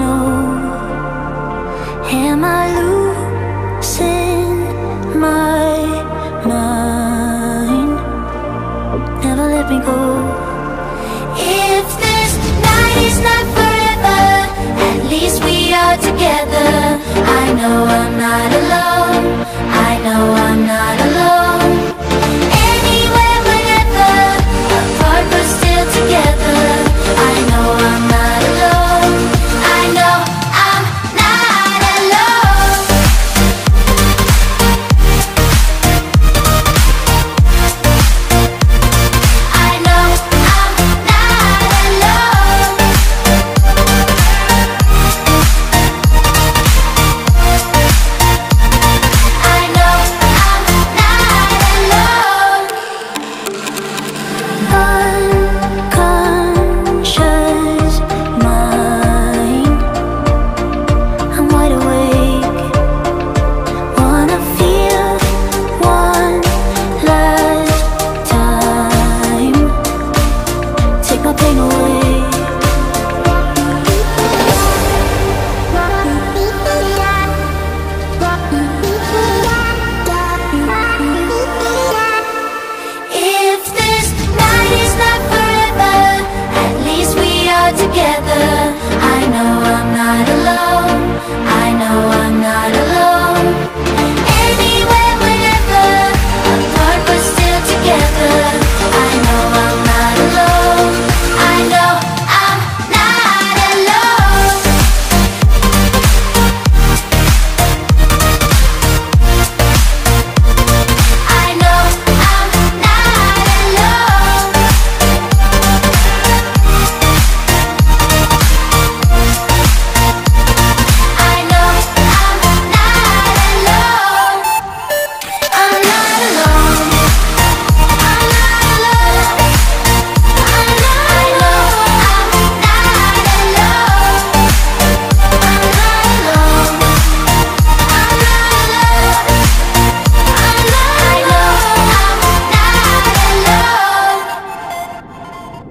know. Am I losing my mind? Never let me go. If this night is not forever, at least we are together. I know I'm not alone. I know I'm not alone. Anywhere, whenever, apart but still together. I know I'm not alone. I know I'm not alone. I know I'm not alone. I know I'm not alone. Unconscious mind, I'm wide awake. Wanna feel one last time. Take my pain away. If this night is not forever, at least we are together. I know I'm not alone. I know I'm not alone. Anywhere, whenever, apart but still together. I know I'm not alone. I know I'm not alone. I know I'm not alone. I know I'm not alone. I'm not alone. I'm not alone. I know I'm not alone. I'm not alone. I'm not alone. I know I'm not alone.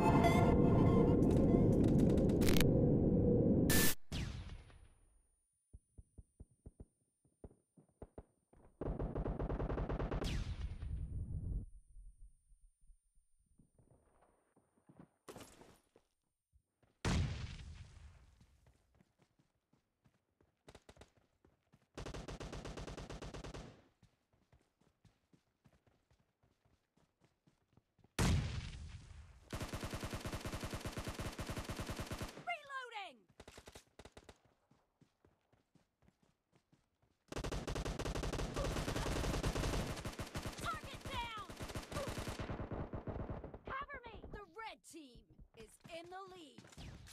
Reloading! Target down! Cover me! The red team is in the lead.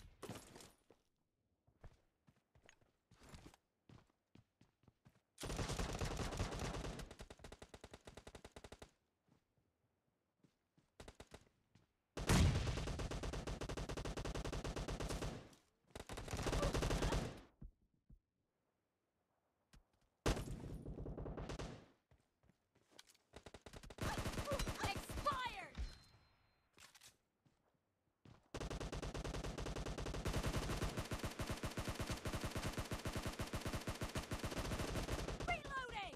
Expired! Reloading!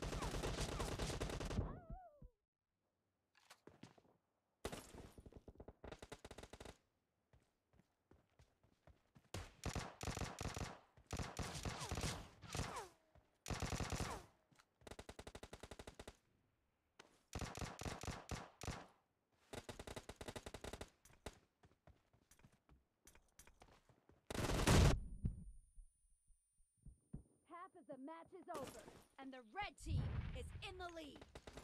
Half of the match is over, and the red team is in the lead.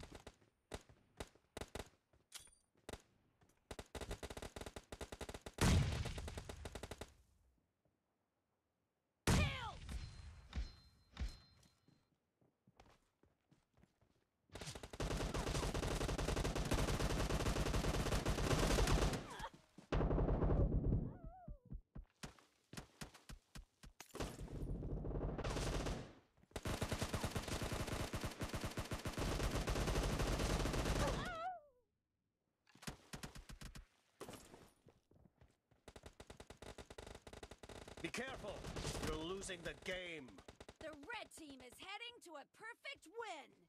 Kill! careful! You're losing the game! The red team is heading to a perfect win!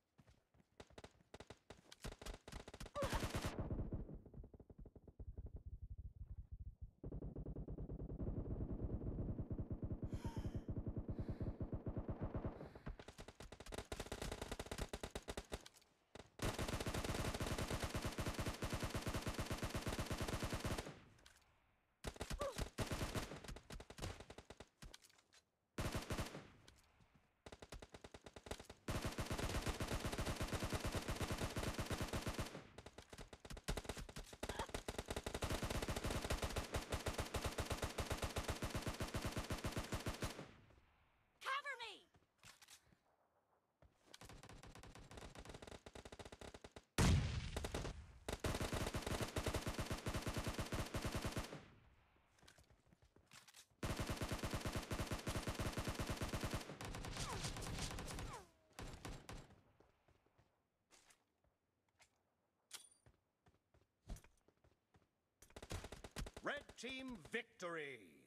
Red team victory!